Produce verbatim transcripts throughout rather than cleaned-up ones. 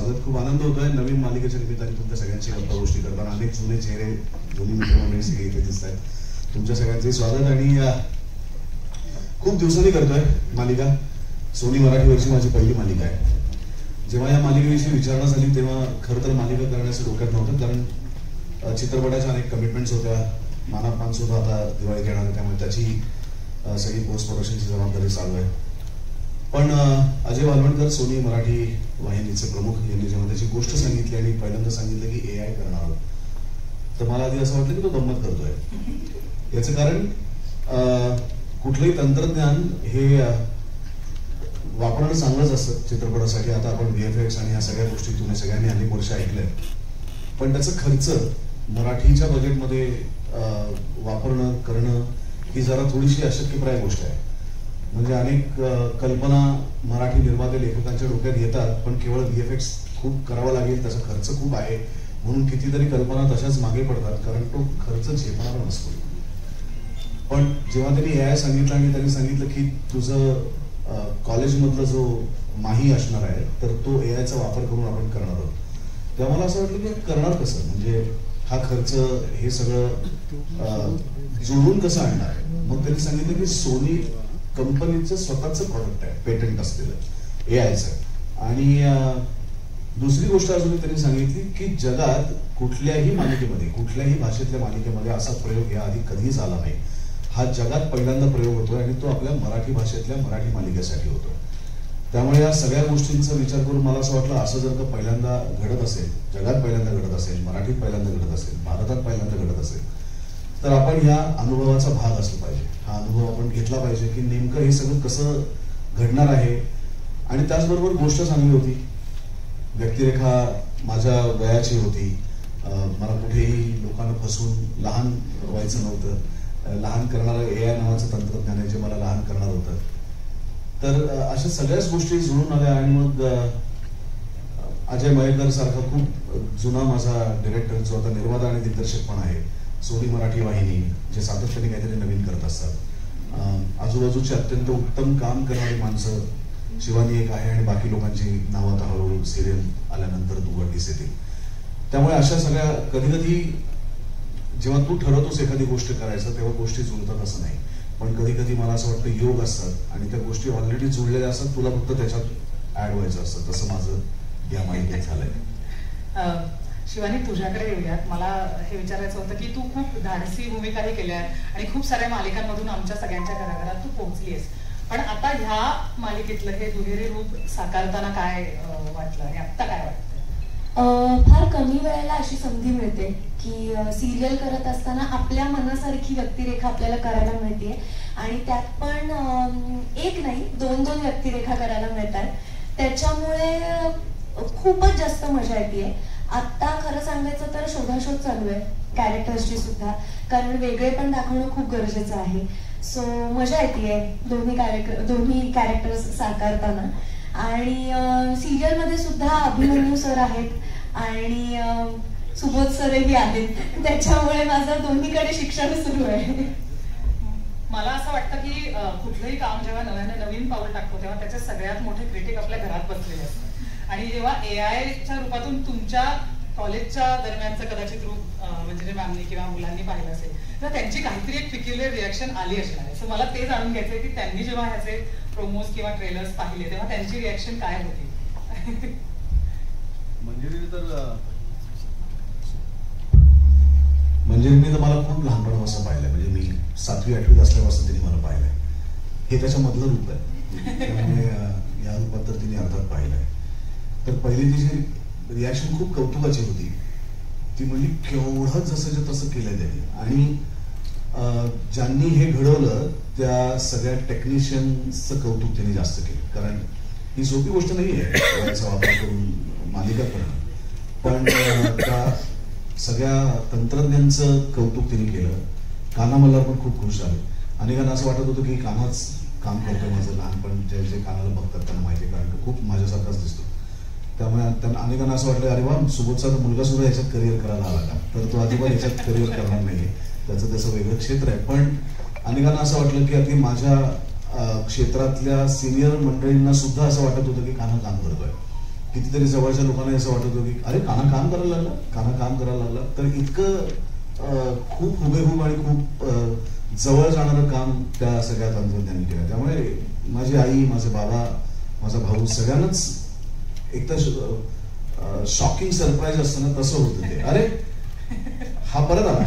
स्वागत. खूप आनंद होतोय नवीन मालिकेच्या निमित्ताने तुमच्या सगळ्यांची गप्पा गोष्टी करताना. अनेक जुने चेहरे, जुनी मित्रमंडळी सगळे इथे दिसत आहेत. तुमच्या सगळ्यांचे स्वागत. आणि खूप दिवसांनी करतोय मालिका. सोनी मराठीवरची माझी पहिली मालिका आहे. जेव्हा या मालिकेविषयी विचारणा झाली तेव्हा खरं तर मालिका करण्याचं डोक्यात नव्हतं, कारण चित्रपटाच्या अनेक कमिटमेंट्स होत्या. मानापमान सुद्धा आता दिवाळीत येणार आहे, त्यामुळे त्याची सगळी पोस्ट प्रोडक्शनची जबाबदारी चालू आहे. पण अजय वालवणकर, सोनी मराठी वाहिनीचे प्रमुख, यांनी जेव्हा त्याची गोष्ट सांगितली आणि पहिल्यांदा सांगितलं की ए आय करणार आहोत, तर मला आधी असं वाटलं की तो गंमत करतोय. याचं कारण कुठलंही तंत्रज्ञान हे वापरणं चांगलंच असतं चित्रपटासाठी. आता आपण व्ही एफ एक्स आणि या सगळ्या गोष्टी तुम्ही सगळ्यांनी अनेक वर्ष ऐकलंय, पण त्याचा खर्च मराठीच्या बजेटमध्ये वापरणं करणं ही जरा थोडीशी अशक्यप्राय गोष्ट आहे. म्हणजे अनेक कल्पना मराठी निर्माते लेखकांच्या डोक्यात येतात, पण केवळ व्ही एफ एक्स खूप करावा लागेल, त्याचा खर्च खूप आहे म्हणून कितीतरी कल्पना तशाच मागे पडतात, कारण तो खर्च झेपणारा नसतो. पण जेव्हा त्यांनी ए आय सांगितलं आणि त्यांनी सांगितलं की तुझं कॉलेजमधला जो माही असणार आहे तर तो ए आयचा वापर करून आपण करणार आहोत, तेव्हा मला असं वाटलं की करणार कसं, म्हणजे हा खर्च हे सगळं जुळवून कसं आणणार आहे. मग त्यांनी सांगितलं की सोनी कंपनीचं स्वतःचं प्रॉडक्ट आहे, पेटंट असलेलं ए आयचं. आणि दुसरी गोष्ट अजून त्यांनी सांगितली की जगात कुठल्याही मालिकेमध्ये, कुठल्याही भाषेतल्या मालिकेमध्ये असा प्रयोग या आधी कधीच आला नाही. हा जगात पहिल्यांदा प्रयोग होतोय आणि तो आपल्या मराठी भाषेतल्या मराठी मालिकेसाठी होतोय. त्यामुळे या सगळ्या गोष्टींचा विचार करून मला असं वाटलं, असं जर का पहिल्यांदा घडत असेल, जगात पहिल्यांदा घडत असेल, मराठीत पहिल्यांदा घडत असेल, भारतात पहिल्यांदा घडत असेल, तर आपण ह्या अनुभवाचा भाग असला पाहिजे. हा अनुभव आपण घेतला पाहिजे की नेमकं हे सगळं कसं घडणार आहे. आणि त्याचबरोबर गोष्ट चांगली होती, व्यक्तिरेखा माझ्या वयाची होती, मला कुठेही लोकांना फसवून लहान व्हायचं नव्हतं. लहान करणारं ए आय नावाचं तंत्रज्ञान आहे जे मला लहान करणार होतं. तर अशा सगळ्याच गोष्टी जुळून आल्या. आणि मग अजय मयेकर सारखा खूप जुना माझा डिरेक्टर, जो आता निर्माता आणि दिग्दर्शक पण आहे, सोनी मराठी वाहिनी, जे सातत्याने काहीतरी नवीन करत असतात, आजूबाजूची अत्यंत उत्तम काम करणारी माणसं, शिवानी एक आहे आणि बाकी लोकांची नावं आता हळूहळू सिरियल आल्यानंतर उघडकीस येतील. त्यामुळे अशा सगळ्या, कधी कधी जेव्हा तू ठरवतोस एखादी गोष्ट करायचं तेव्हा गोष्टी जुळतात असं नाही, पण कधी कधी मला असं वाटतं योग असतात आणि त्या गोष्टी ऑलरेडी जुळलेल्या असतात, तुला फक्त त्याच्यात ऍड व्हायचं असतं. तसं माझं या माहितीत झालंय. शिवानी, तुझ्याकडे येऊयात. मला हे विचारायचं होतं की तू खूप धाडसी भूमिकाही केल्या आणि खूप साऱ्या मालिकांमधून आमच्या सगळ्यांच्या घराघरात तू पोहोचलीस, पण आता ह्या मालिकेतलं हे दुहेरी रूप साकारताना काय वाटलं आणि आता काय वाटतं? फार कमी वेळेला अशी संधी मिळते की सिरियल करत असताना आपल्या मनासारखी व्यक्तिरेखा आपल्याला करायला मिळते, आणि त्यात पण एक नाही दोन दोन व्यक्तिरेखा करायला मिळतात. त्याच्यामुळे खूपच जास्त मजा येते. आता खरं सांगायचं तर शोधाशोध चालू आहे कॅरेक्टर्सची सुद्धा, कारण वेगळे पण दाखवणं खूप गरजेचं आहे. सो मजा येते दोन्ही कॅरेक्टर दोन्ही कॅरेक्टर्स साकारताना. आणि सिरियल मध्ये सुद्धा अभिमन्यू सर आहेत आणि सुबोध सरही आहेत, त्याच्यामुळे माझं दोन्हीकडे शिक्षण सुरू आहे. मला असं वाटतं की कुठलंही काम जेव्हा नव्याने नवीन पाऊल टाकतो तेव्हा त्याचे सगळ्यात मोठे क्रिटिक आपल्या घरात बसलेले असतात, आणि जेव्हा ए आयच्या रूपातून तुमच्या कॉलेजच्या दरम्यानचं कदाचित रूप म्हणजे जे मॅमनी किंवा मुलांनी पाहिलं असेल तर त्यांची काहीतरी एक पिक्युलर रिॲक्शन आली असणार आहे. सो मला ते जाणून घ्यायचंय की त्यांनी जेव्हा ह्याचे प्रोमोज किंवा ट्रेलर्स पाहिले तेव्हा त्यांची रिॲक्शन काय होती? मंजिरीने तर मंजिरीने तर मला खूप लहानपणापासून पाहिलंय, म्हणजे मी सातवी आठवीत असल्यापासून तिने मला पाहिलंय. हे त्याच्यामधलं रूप आहे, त्यामुळे या रूपात तर तिने अर्थात पाहिलंय. तर पहिली तिची रिॲक्शन खूप कौतुकाची होती. ती म्हणजे केवढं जसं तसं केलंय त्यांनी, आणि ज्यांनी हे घडवलं त्या सगळ्या टेक्निशियन्सचं कौतुक त्यांनी जास्त केलं, कारण ही सोपी गोष्ट नाही आहे याचा वापर करून मालिका करणं. पण त्या सगळ्या तंत्रज्ञांचं कौतुक त्यांनी केलं. कान्हा मल्हार पण खूप खुश झाले. अनेकांना असं वाटत होतं की कान्हाच काम करतोय माझं. लहानपण जे जे कानाला बघतात त्यांना माहिती आहे, कारण खूप माझ्यासारखाच दिसतो. त्यामुळे त्यांना अनेकांना असं वाटलं अरे वा, सुबोधचा मुलगा सुद्धा याच्यात करिअर करायला आला का, तर तो अजिबात याच्यात करिअर करणार नाहीये, त्याचं त्याचं वेगळं क्षेत्र आहे. पण अनेकांना असं वाटलं की अगदी माझ्या क्षेत्रातल्या सिनियर मंडळींना सुद्धा असं वाटत होतं की कान्हा काम करतोय. कितीतरी जवळच्या लोकांना असं वाटत होतं की अरे काना काम करायला लागला काना काम करायला लागला तर इतकं खूप हुबेहूब आणि खूप जवळ जाणारं काम त्या सगळ्या तंत्रज्ञानी केलं. त्यामुळे माझी आई, माझे बाबा, माझा भाऊ सगळ्यांनाच एक तर शॉकिंग सरप्राईज असतं ना तसं होतं ते, अरे हा परत आला.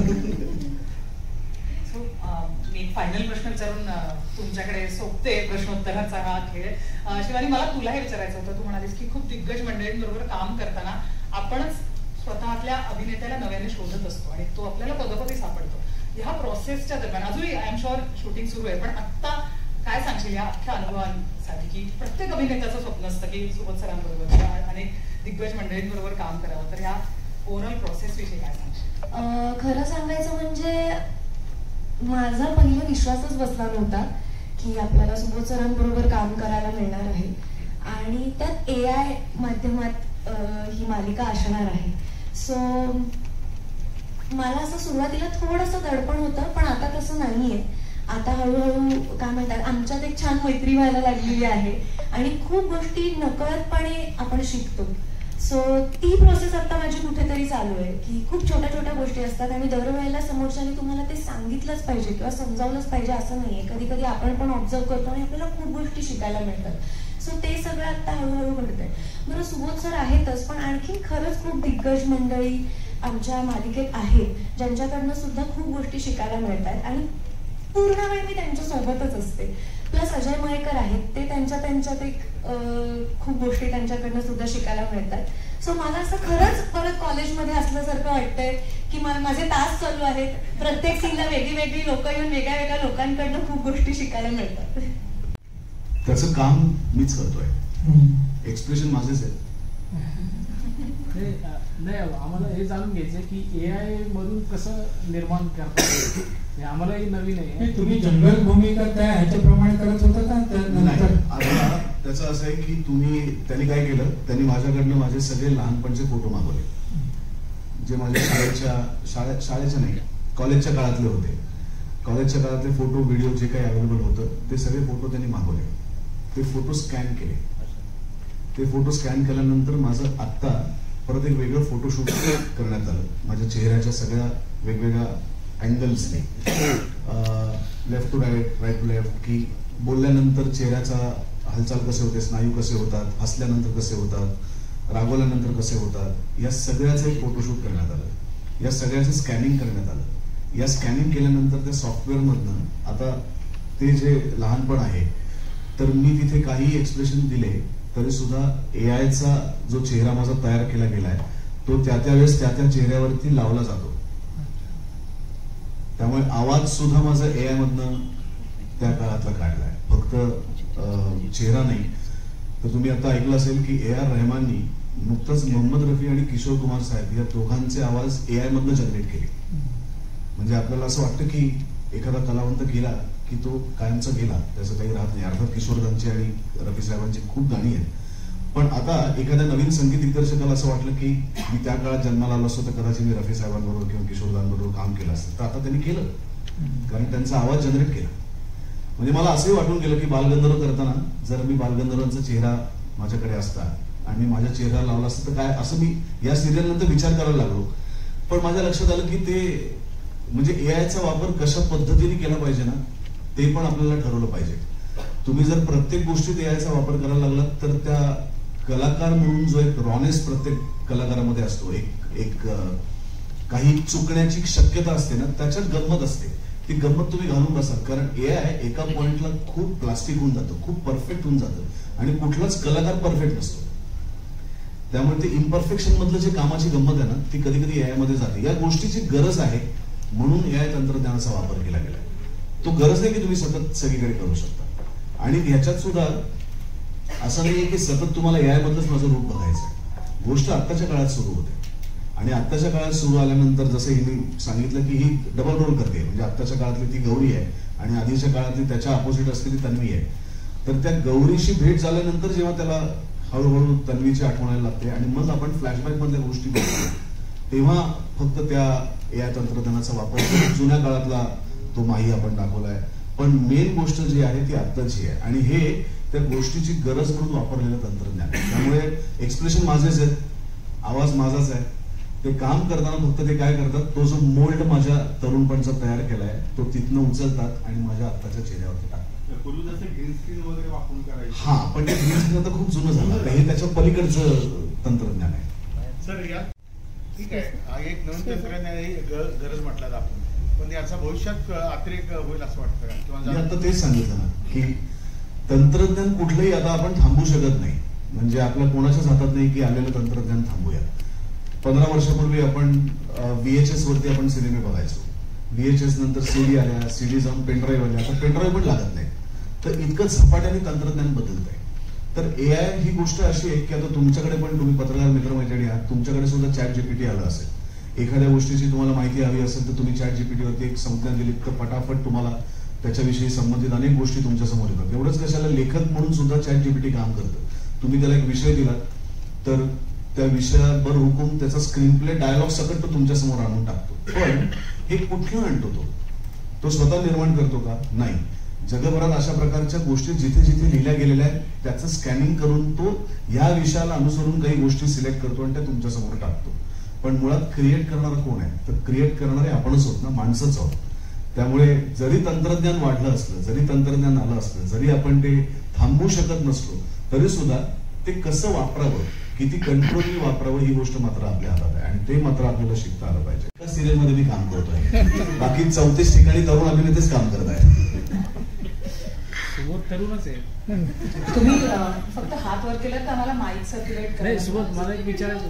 मी फायनल प्रश्न विचारून तुमच्याकडे सोपते प्रश्नोत्तराचा हा खेळ. शिवानी, मला तुला हे विचारायचं होतं. तू म्हणालीस की खूप दिग्गज मंडळींबरोबर काम करताना आपणच स्वतःतल्या अभिनेत्याला नव्याने शोधत असतो आणि तो आपल्याला पदोपदी सापडतो. ह्या प्रोसेसच्या दरम्यान अजूनही आय एम शुअर शूटिंग सुरू आहे, पण आता काय सांगशील या अख्ख्या अनुभवांसाठी की प्रत्येक अभिनेत्याचं स्वप्न असतं की सुबोध सरांबरोबर किंवा अनेक दिग्गज मंडळींबरोबर काम करावं, तर ह्या ओव्हरऑल प्रोसेस विषयी काय सांगशील? खरं सांगायचं म्हणजे माझा पहिला विश्वासच बसला नव्हता की आपल्याला सुबोध सरांबरोबर काम करायला मिळणार आहे आणि त्यात ए आय माध्यमात ही मालिका असणार आहे. सो मला असं सुरुवातीला थोडंसं दडपण होतं, पण आता तसं नाहीये. आता हळूहळू काय म्हणतात आमच्यात एक छान मैत्री व्हायला लागलेली आहे आणि खूप गोष्टी नकळतपणे आपण शिकतो. सो ती प्रोसेस आता माझी कुठेतरी चालू आहे की खूप छोट्या छोट्या गोष्टी असतात आणि दरवेळेला समोरच्याने तुम्हाला ते सांगितलंच पाहिजे किंवा समजावलंच पाहिजे असं नाहीये. कधी कधी आपण पण ऑब्झर्व करतो आणि आपल्याला खूप गोष्टी शिकायला मिळतात. सो ते सगळं आता हळूहळू घडतंय. बरं, सुबोध सर आहेतच, पण आणखी खरंच खूप दिग्गज मंडळी आमच्या मालिकेत आहेत ज्यांच्याकडनं सुद्धा खूप गोष्टी शिकायला मिळतात आणि पूर्ण वेळ मी त्यांच्या सोबतच असते. प्लस अजय मयेकर आहेत, ते त्यांच्या त्यांच्यात एक खूप गोष्टी त्यांच्याकडनं सुद्धा शिकायला मिळतात. सो मला असं खरंच परत कॉलेजमध्ये असल्यासारखं वाटतंय की माझे तास चालू आहेत. प्रत्येक सीनला वेगळी वेगळी लोक येऊन वेगळ्या वेगळ्या लोकांकडनं खूप गोष्टी शिकायला मिळतात. त्याचं काम मीच करतोय, एक्सप्रेशन माझेच आहे. नाही, आम्हाला हे जाणून घ्यायचं की ए आय मधून कसं निर्माण करतात, आम्हालाही नवीन आहे. तुम्ही जनरल भूमिका त्या ह्याच्याप्रमाणे करत होता का? आता त्याचं असं आहे की तुम्ही त्यांनी काय केलं, त्यांनी माझ्याकडनं माझे सगळे लहानपणचे फोटो मागवले, जे माझ्या शाळेच्या शाळे शाळेच्या नाही कॉलेजच्या काळातले होते. कॉलेजच्या काळातले फोटो व्हिडिओ जे काही अवेलेबल होतं ते सगळे फोटो त्यांनी मागवले. ते फोटो स्कॅन केले. ते फोटो स्कॅन केल्यानंतर माझं आत्ता परत एक वेगळं फोटोशूट करण्यात आलं माझ्या चेहऱ्याच्या सगळ्या वेगवेगळ्या अँगल्सने, left to right, right to left, की बोलल्यानंतर चेहऱ्याचा हालचाल कसे होते, स्नायू कसे होतात, हसल्यानंतर कसे होतात, रागवल्यानंतर कसे होतात, या सगळ्याचं एक फोटोशूट करण्यात आलं. या सगळ्याचं स्कॅनिंग करण्यात आलं. या स्कॅनिंग केल्यानंतर त्या सॉफ्टवेअरमधनं आता ते जे लहानपण आहे, तर मी तिथे काही एक्सप्रेशन दिले तरी सुद्धा ए आयचा जो चेहरा माझा तयार केला गेलाय तो त्या त्या वेळेस त्या त्या चेहऱ्यावरती लावला जातो. त्यामुळे आवाज सुद्धा माझा ए आय मधनं त्या काळातला काढलाय, फक्त चेहरा नाही. तर तुम्ही आता ऐकलं असेल की ए आर रहमाननी नुकतंच मोहम्मद रफी आणि किशोर कुमार साहेब या दोघांचे आवाज ए आय मधनं जनरेट केले. म्हणजे आपल्याला असं वाटतं की एखादा कलावंत गेला की तो कायमचा गेला, त्याचं काही राहत नाही. अर्थात किशोरदांची आणि रफी साहेबांची खूप गाणी आहेत, पण आता एखाद्या नवीन संगीत दिग्दर्शकाला असं वाटलं की मी त्या काळात जन्माला आलो असतो तर कदाचित मी रफी साहेबांबरोबर किंवा किशोरदांबरोबर काम केलं असतं. तर आता त्यांनी केलं, कारण त्यांचा आवाज जनरेट केला. म्हणजे मला असंही वाटून गेलं की बालगंधर्व करताना जर मी बालगंधर्वांचा चेहरा माझ्याकडे असता आणि मी माझ्या चेहऱ्याला लावला असतं तर काय, असं मी या सिरियल नंतर विचार करायला लागलो. पण माझ्या लक्षात आलं की ते म्हणजे ए आयचा वापर कशा पद्धतीने केला पाहिजे ना, ते पण आपल्याला ठरवलं पाहिजे. तुम्ही जर प्रत्येक गोष्टीत ए आयचा वापर करायला लागलात तर त्या कलाकार म्हणून जो एक रॉनेस प्रत्येक कलाकारामध्ये असतो, एक एक काही चुकण्याची शक्यता असते ना, त्याच्यात गंमत असते. ती गंमत तुम्ही घालून बसाल, कारण ए आय एका पॉइंटला खूप प्लास्टिक होऊन जातं, खूप परफेक्ट होऊन जातं आणि कुठलाच कलाकार परफेक्ट नसतो. त्यामुळे ते इम्परफेक्शन मधलं जे कामाची गंमत आहे ना, ती कधी कधी ए आय मध्ये जाते. या गोष्टीची गरज आहे म्हणून ए आय तंत्रज्ञानाचा वापर केला गेला. तो गरज नाही की तुम्ही सतत सगळीकडे करू शकता. आणि ह्याच्यात सुद्धा असं नाहीये की सतत तुम्हाला ए आय मधलंच माझं रूप बघायचं. गोष्ट आत्ताच्या काळात सुरू होते आणि आत्ताच्या काळात सुरू आल्यानंतर जसं हिने सांगितलं की ही डबल रोल करते. म्हणजे आत्ताच्या काळातली ती गौरी आहे आणि आधीच्या काळातली त्याच्या अपोजिट असलेली तन्वी आहे. तर त्या गौरीशी भेट झाल्यानंतर जेव्हा त्याला हळूहळू तन्वीची आठवण यायला लागते आणि मग आपण फ्लॅशबॅक मधल्या गोष्टी बघतो, तेव्हा फक्त त्या ए आय तंत्रज्ञानाचा वापर जुन्या काळातला तो माही आपण दाखवलाय. पण मेन गोष्ट जी आहे ती आत्ताची आहे आणि हे त्या गोष्टीची गरज म्हणून वापरलेलं तंत्रज्ञान. त्यामुळे एक्सप्रेशन माझेच आहेत, आवाज माझाच आहे. ते काम करताना फक्त ते काय करतात, तो जो मोल्ड माझ्या तरुणपणचा तयार केलाय तो तिथनं उचलतात आणि माझ्या आत्ताच्या चेहऱ्यावरती टाकतात. पूर्वी जसं ग्रीन स्क्रीन वगैरे वापरून करायचं. हा, पण ते ग्रीन स्क्रीन आता खूप जुनं झालं, हे त्याच्या पलीकडचं तंत्रज्ञान आहे. सर या ठीक आहे, एक नवीन तंत्रज्ञान ही गरज म्हटलं आपण, पण याचा भविष्यात अतिरेक होईल असं वाटतं किंवा मी आता तेच सांगितलं ना की तंत्रज्ञान कुठलंही आता आपण थांबू शकत नाही. म्हणजे आपल्या कोणाच्याच हातात नाही की आलेलं तंत्रज्ञान थांबूया. पंधरा वर्षापूर्वी आपण व्हीएचएस वरती आपण सिनेमे बघायचो. व्हीएचएस नंतर सीडी आल्या, सीडी जाऊन पेनड्राईव्ह आल्या, आता पेनड्राईव्ह पण लागत नाही. तर इतकं झपाट्याने तंत्रज्ञान बदलत आहे. तर एआय ही गोष्ट अशी आहे की आता तुमच्याकडे पण, तुम्ही पत्रकार मित्रमैत्रिणी आहात, तुमच्याकडे सुद्धा चॅट जीपीटी आलं असेल. एखाद्या गोष्टीची तुम्हाला माहिती हवी असेल तर तुम्ही चॅट जीपीटीवरती एक संज्ञा दिली तर पटापट तुम्हाला त्याच्याविषयी संबंधित अनेक गोष्टी तुमच्या समोर येतात. एवढंच कशाला, लेखक म्हणून सुद्धा चॅट जीपीटी काम करतं. तुम्ही त्याला एक विषय दिलात तर त्या विषयावर हुकूम त्याचा स्क्रीन प्ले डायलॉग सकट तो तुमच्या समोर आणून टाकतो. पण हे कुठलं आणतो तो तो स्वतः निर्माण करतो का? नाही. जगभरात अशा प्रकारच्या गोष्टी जिथे जिथे लिहिल्या गेलेल्या आहेत त्याचं स्कॅनिंग करून तो या विषयाला अनुसरून काही गोष्टी सिलेक्ट करतो आणि त्या तुमच्या समोर टाकतो. पण मुळात क्रिएट करणारा कोण आहे? तर क्रिएट करणारे आपणच होत ना, माणसंच आहोत. त्यामुळे जरी तंत्रज्ञान वाढलं असलं, जरी तंत्रज्ञान आलं असलं, जरी आपण ते थांबवू शकत नसलो तरी सुद्धा ते कसं वापरावं, किती कंट्रोलली वापरावं ही गोष्ट मात्र आपल्या हातात आहे आणि ते मात्र आपल्याला शिकता आलं पाहिजे. एका सिरियल मध्ये मी काम करतोय, बाकी चौतीस ठिकाणी तरुण अभिनेतेच काम करत आहेत. तरुणच आहे. तुम्ही फक्त हात वर केलं तर आम्हाला माईक सर्क्युलेट नाही सुबोध, मला एक विचारायचं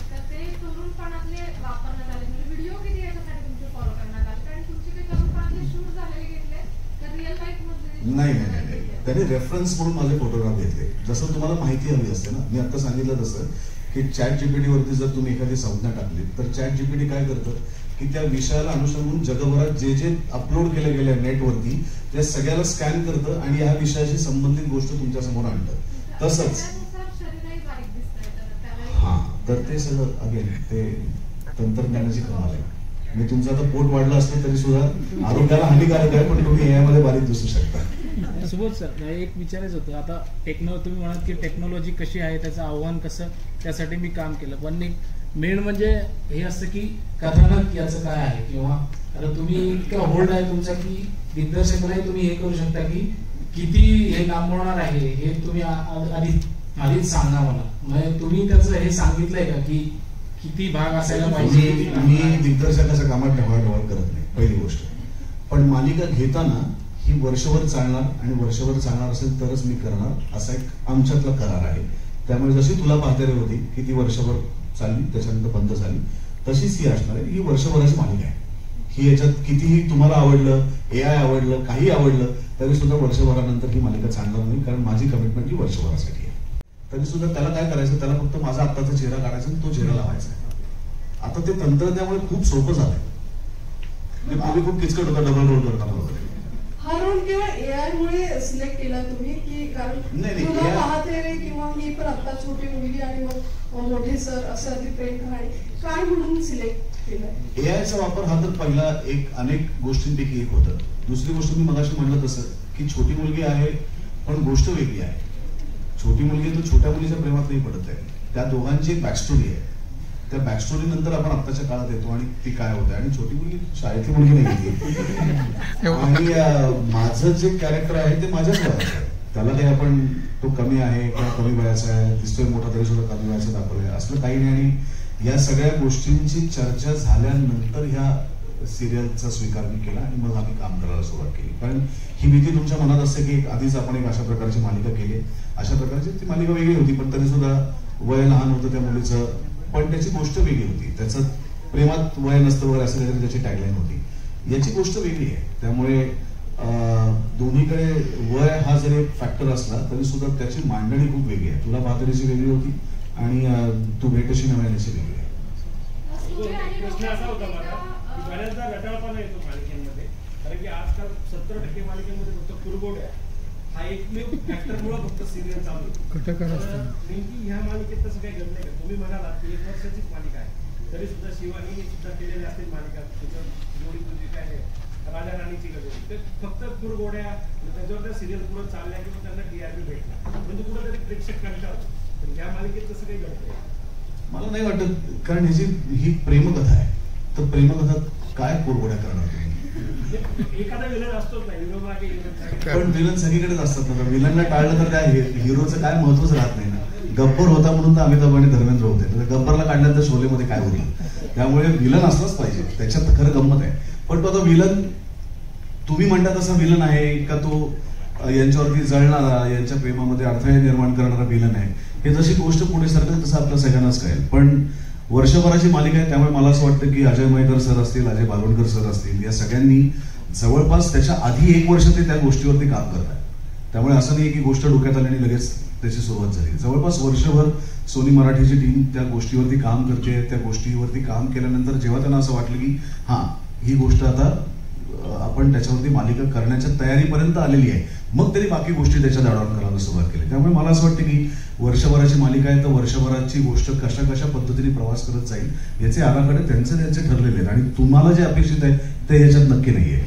नाही नाही नाही त्याने रेफरन्स म्हणून माझे फोटोग्राफ घेतले. जसं तुम्हाला माहिती हवी असते ना, मी आता सांगितलं तसं की चॅट जीपीटी वरती जर तुम्ही एखादी संज्ञा टाकली तर चॅट जीपीटी काय करतं की त्या विषयाला अनुसरून जगभरात जे जे अपलोड केले गेले नेटवरती त्या सगळ्याला स्कॅन करतं आणि या विषयाशी संबंधित गोष्ट तुमच्या समोर आणतं. तसंच हा, तर ते सगळं अगेन ते तंत्रज्ञानाची कमाल आहे. मी तुमचं आता पोट वाढलं असलं तरी सुद्धा आरोग्याला हानिकारक आहे, पण तुम्ही यामध्ये बारीक दिसू शकता. सुबोध सर, एक विचारायचं होतं, आता टेक्नो तुम्ही म्हणाल की टेक्नॉलॉजी कशी आहे, त्याचं आव्हान कसं, त्यासाठी मी काम केलं. पण एक मेन म्हणजे हे असतं की कथानक याचं काय आहे, किंवा आता तुम्ही इतका होल्ड आहे तुमचा की दिग्दर्शकालाही तुम्ही हे करू शकता की किती हे लांबवणार आहे हे तुम्ही आधी आधीच सांगा मला. म्हणजे तुम्ही त्याचं हे सांगितलंय का की किती भाग असायला पाहिजे? मी दिग्दर्शकाच्या कामात ढवळाढवळ करत नाही, पहिली गोष्ट. पण मालिका घेताना ही वर्षभर चालणार आणि वर्षभर चालणार असेल तरच मी करणार, असा एक आमच्यातला करार आहे. त्यामुळे जशी तुला पाहते होती की ती वर्षभर चालली त्याच्यानंतर बंद झाली, तशीच ही असणार आहे. ही वर्षभराची मालिका आहे. ही याच्यात कितीही तुम्हाला आवडलं, ए आय आवडलं, काही आवडलं तरी सुद्धा वर्षभरानंतर ही मालिका चालणार नाही, कारण माझी कमिटमेंट ही वर्षभरासाठी आहे. तरी सुद्धा त्याला काय करायचं, त्याला फक्त माझा आत्ताचा चेहरा काढायचा आणि तो चेहरा लावायचा आहे. आता ते तंत्रज्ञानामुळे खूप सोपं झालंय. पूर्वी खूप किचकट होता डबल रोल करताना वगैरे. हा रोल केवळ एआय मुळे सिलेक्ट केला तुम्ही की कारण तुला पाहते रे किंवा मी पण आता छोटी मुलगी आणि मग मोठे सर असं अगदी प्रेम कहाणी काय म्हणून सिलेक्ट केलं? एआयचा वापर हा तर पहिला एक अनेक गोष्टींपैकी एक होतं. दुसरी गोष्ट मी मगाशी म्हणलं तसं की छोटी मुलगी आहे पण गोष्ट वेगळी आहे. छोटी मुलगी तर छोट्या मुलीच्या प्रेमात नाही पडत आहे. त्या दोघांची एक बॅकस्टोरी आहे. त्या बॅकस्टोरी नंतर आपण आत्ताच्या काळात येतो आणि ती काय होते. आणि छोटी मुलगी शाळेतली मुलगी नाही आणि माझं जे कॅरेक्टर आहे ते माझ्याच वयाचं आहे. त्याला काही आपण तो कमी आहे किंवा कमी वयाचा आहे, दिसतोय मोठा तरी सुद्धा कमी वयाचं दाखवलंय असलं काही नाही. आणि या सगळ्या गोष्टींची चर्चा झाल्यानंतर ह्या सिरियलचा स्वीकार मी केला आणि मग आम्ही काम करायला सुरुवात केली. कारण ही भीती तुमच्या मनात असते की आधीच आपण एक अशा प्रकारची मालिका केली, अशा प्रकारची ती मालिका वेगळी होती पण तरी सुद्धा वय लहान होतं त्या मुलीचं, पण त्याची गोष्ट वेगळी होती. त्याचं प्रेमात वय नसतं वगैरे असं काहीतरी त्याची टॅगलाईन होती. याची गोष्ट वेगळी आहे. त्यामुळे दोन्हीकडे वय हा जरी एक फॅक्टर असला तरी सुद्धा त्याची मांडणी खूप वेगळी आहे. तुला पाहतरीची वेगळी होती आणि तू भेटशी नव्याची वेगळी आहे. प्रश्न असा होता माझा की बऱ्याचदा रटाळपणा येतो मालिकेमध्ये, कारण की आजकाल सत्तर टक्के मालिकेमध्ये फक्त कुरगोड्या हा एकमेव फॅक्टरमुळे फक्त सिरियल चालू आहे. नेमकी ह्या मालिकेत तसं काही घडलंय का? तुम्ही म्हणालात की एक वर्षाचीच मालिका आहे तरी सुद्धा शिवानी सुद्धा केलेली असतील मालिका, त्याच्यात जोडी तुझी काय आहे राजा राणीची कधी ते फक्त कुरगोड्या त्याच्यावर त्या सिरियल पुढे चालल्या किंवा त्यांना टीआरपी भेटला म्हणजे कुठेतरी प्रेक्षक कंटाळतो. पण या मालिकेत तसं काही घडतंय मला नाही वाटत, कारण ह्याची ही प्रेमकथा आहे, तर प्रेमकथात काय कुरगोड्या करणार तुम्ही? एखादा विलन असतोच नाही, हिरो मागे पण विलन सगळीकडेच असतात ना. विलनला टाळलं तर काय हिरोचं काय महत्वच राहत नाही ना. गब्बर होता म्हणून तर अमिताभ आणि धर्मेंद्र होते, गब्बरला काढल्यानंतर शोलेमध्ये काय होईल? त्यामुळे विलन असलंच पाहिजे, त्याच्यात खरं गंमत आहे. पण तो आता विलन तुम्ही म्हणता तसा विलन आहे का तो यांच्यावरती जळणारा, यांच्या प्रेमामध्ये अडथळे निर्माण करणारा विलन आहे, हे जशी गोष्ट पुढे सरकत तसं आपल्या सगळ्यांनाच कळेल. पण वर्षभराची मालिका आहे, त्यामुळे मला असं वाटतं की अजय मयेकर सर असतील, अजय बालवणकर सर असतील, या सगळ्यांनी जवळपास त्याच्या आधी एक वर्ष ते त्या गोष्टीवरती काम करतात. त्यामुळे असं नाही की गोष्ट डोक्यात आली आणि लगेच त्याची सुरुवात झाली. जवळपास वर्षभर सोनी मराठीची टीम त्या गोष्टीवरती काम करते. त्या गोष्टीवरती काम केल्यानंतर जेव्हा त्यांना असं वाटलं की हा ही गोष्ट आता आपण त्याच्यावरती मालिका करण्याच्या तयारीपर्यंत आलेली आहे, मग त्यांनी बाकी गोष्टी त्याच्यात ऍड करायला सुरुवात केली. त्यामुळे मला असं वाटतं की वर्षभराची मालिका आहे, तर वर्षभराची गोष्ट कशा कशा पद्धतीने प्रवास करत जाईल याचे आराखडे त्यांचे त्यांचे ठरलेले आहेत आणि तुम्हाला जे अपेक्षित आहे ते ह्याच्यात नक्की नाहीये.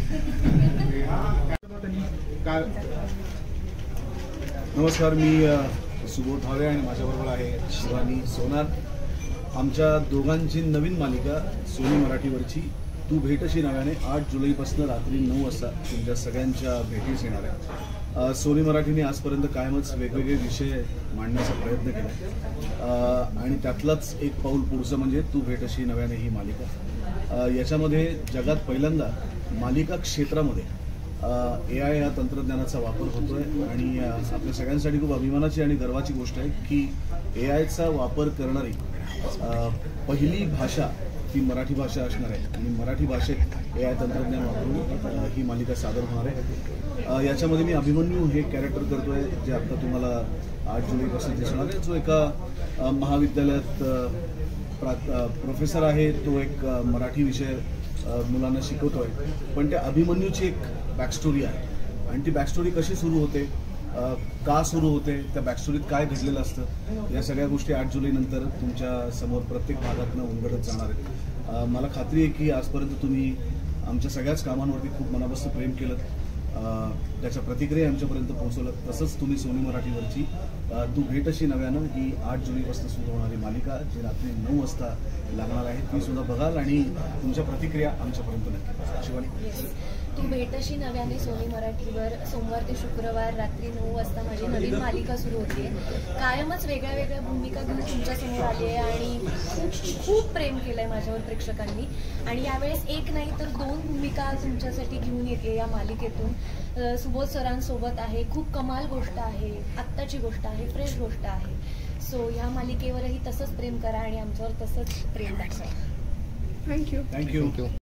नमस्कार, मी सुबोध भावे आणि माझ्याबरोबर आहे शिवानी सोनार. आमच्या दोघांची नवीन मालिका सोनी मराठीवरची तू भेटशी नव्याने आठ जुलैपासून रात्री नऊ वाजता तुमच्या सगळ्यांच्या भेटीस येणार आहे. सोनी मराठीने आजपर्यंत कायमच वेगवेगळे विषय मांडण्याचा प्रयत्न केला आणि त्यातलाच एक पाऊल पुढचं म्हणजे तू भेटशी नव्याने ही मालिका. याच्यामध्ये जगात पहिल्यांदा मालिका क्षेत्रामध्ये ए आय या तंत्रज्ञानाचा वापर होतोय आणि आपल्या सगळ्यांसाठी खूप अभिमानाची आणि गर्वाची गोष्ट आहे की ए आयचा वापर करणारी पहिली भाषा ही मराठी भाषा असणार आहे आणि मराठी भाषेत ए आय तंत्रज्ञान वापरून ही मालिका सादर होणार आहे. याच्यामध्ये मी अभिमन्यू हे कॅरेक्टर करतोय जे आता तुम्हाला आठ जुलैपासून दिसणार आहे, जो एका महाविद्यालयात प्रा प्रोफेसर आहे. तो एक मराठी विषय मुलांना शिकवतोय, पण त्या अभिमन्यूची एक बॅकस्टोरी आहे आणि ती बॅकस्टोरी कशी सुरू होते, का सुरू होते, त्या बॅकस्टोरीत काय घडलेलं असतं, या सगळ्या गोष्टी आठ जुलैनंतर तुमच्या समोर प्रत्येक भागातनं उलगडत जाणार आहेत. मला खात्री आहे की आजपर्यंत तुम्ही आमच्या सगळ्याच कामांवरती खूप मनापासून प्रेम केलं, त्याच्या प्रतिक्रिया आमच्यापर्यंत पोहोचवलं. तसंच तुम्ही सोनी मराठीवरची तू भेटशी नव्यानं ही आठ जुलैपासून सुरू होणारी मालिका जी रात्री नऊ वाजता लागणार आहे ती सुद्धा बघाल आणि तुमच्या प्रतिक्रिया आमच्यापर्यंत नक्की. शिवानी, तू भेटशी नव्याने सोनी मराठीवर सोमवार ते शुक्रवार रात्री नऊ वाजता माझी नवीन मालिका सुरू होते. कायमच वेगळ्या वेगळ्या भूमिका घेऊन तुमच्यासमोर आली आहे आणि खूप खूप प्रेम केलंय माझ्यावर प्रेक्षकांनी आणि यावेळेस एक नाही तर दोन भूमिका तुमच्यासाठी घेऊन येते या मालिकेतून. सुबोध सरांसोबत आहे, खूप कमाल गोष्ट आहे, आत्ताची गोष्ट आहे, फ्रेश गोष्ट आहे. सो ह्या मालिकेवरही तसंच प्रेम करा आणि आमच्यावर तसंच प्रेम दाखवा. Thank you thank you.